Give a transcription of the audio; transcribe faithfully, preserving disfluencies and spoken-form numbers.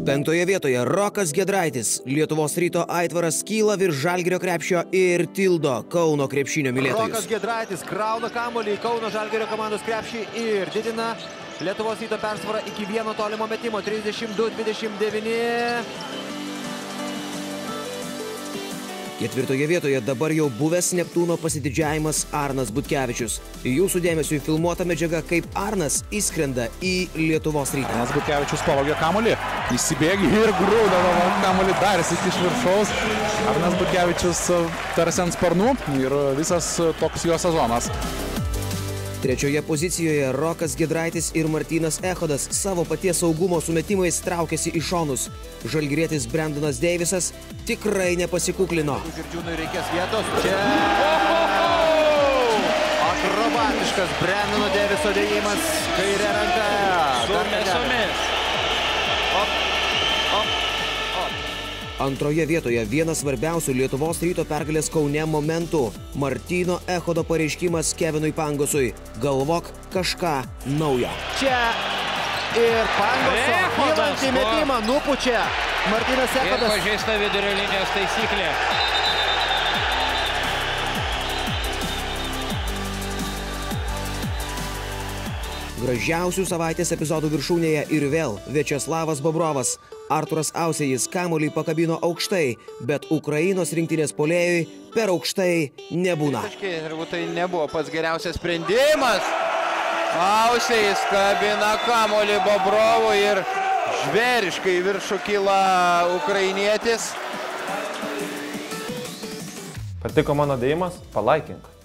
Penktoje vietoje Rokas Giedraitis. Lietuvos Ryto aitvaras kyla virš Žalgirio krepšio ir tildo Kauno krepšinio mylėtojus. Rokas Giedraitis krauna kamuolį į Kauno Žalgirio komandos krepšį ir didina Lietuvos Ryto persvarą iki vieno tolimo metimo. trisdešimt du dvidešimt devyni. Ketvirtoje vietoje dabar jau buvęs Neptūno pasididžiavimas Arnas Butkevičius. Jūsų dėmesiui filmuota medžiaga, kaip Arnas įskrenda į Lietuvos Rytą. Arnas Butkevičius pavogė kamuolį, įsibėgi ir grūda kamuolį dar sykį iš viršaus. Arnas Butkevičius tarsi ant sparnų ir visas toks jo sezonas. Trečioje pozicijoje Rokas Giedraitis ir Martynas Echodas savo paties saugumo sumetimais traukiasi į šonus. Žalgirietis Brendonas Deivisas tikrai nepasikuklino. Girdžiūnui reikės vietos. Čia akrobatiškas Brendono Deiviso dėjimas. Kairė ranka. Sumis, sumis. Antroje vietoje vienas svarbiausių Lietuvos Ryto pergalės Kaune momentų. Martyno Echodo pareiškimas Kevinui Pangosui. Galvok kažką naujo. Čia ir Pangoso kylantį metimą nupučia Martynas Echodas. Ir pažeista vidurio linijos taisyklė. Gražiausių savaitės epizodų viršūnėje ir vėl Viačeslavas Bobrovas. Arturas Ausėjis kamuolį pakabino aukštai, bet Ukrainos rinktinės puolėjui per aukštai nebūna. Turbūt tai nebuvo pats geriausias sprendimas. Ausėjis kabina kamuolį Bobrovui ir žvėriškai viršų kyla ukrainietis. Patiko mano dėjimas? Palaikink.